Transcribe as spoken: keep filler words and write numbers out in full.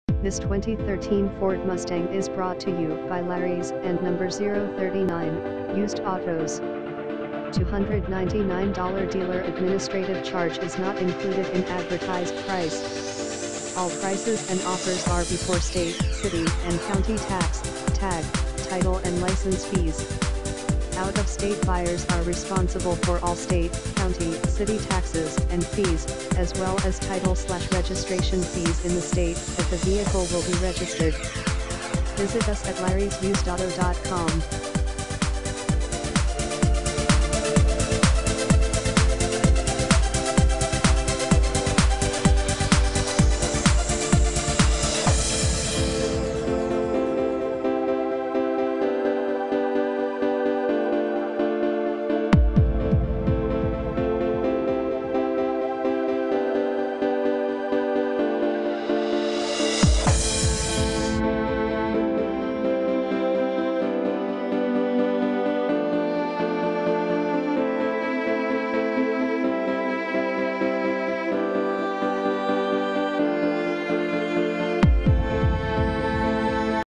This twenty thirteen Ford Mustang is brought to you by Larry's and number zero thirty-nine, Used Autos. two hundred ninety-nine dollars dealer administrative charge is not included in advertised price. All prices and offers are before state, city, and county tax, tag, title and license fees. Out-of-state buyers are responsible for all state, county, city taxes and fees, as well as title/registration fees in the state that the vehicle will be registered. Visit us at larrys used auto dot com.